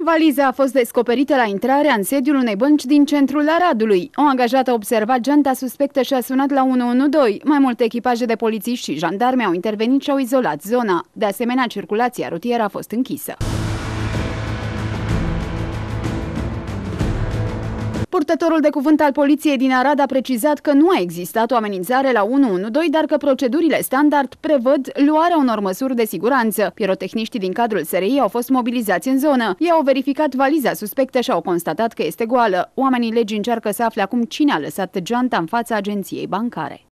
Valiza a fost descoperită la intrarea în sediul unei bănci din centrul Aradului. O angajată a observat geanta suspectă și a sunat la 112. Mai multe echipaje de polițiști și jandarmi au intervenit și au izolat zona. De asemenea, circulația rutieră a fost închisă. Purtătorul de cuvânt al poliției din Arad a precizat că nu a existat o amenințare la 112, dar că procedurile standard prevăd luarea unor măsuri de siguranță. Pirotehniștii din cadrul SRI au fost mobilizați în zonă. Ei au verificat valiza suspectă și au constatat că este goală. Oamenii legii încearcă să afle acum cine a lăsat geanta în fața agenției bancare.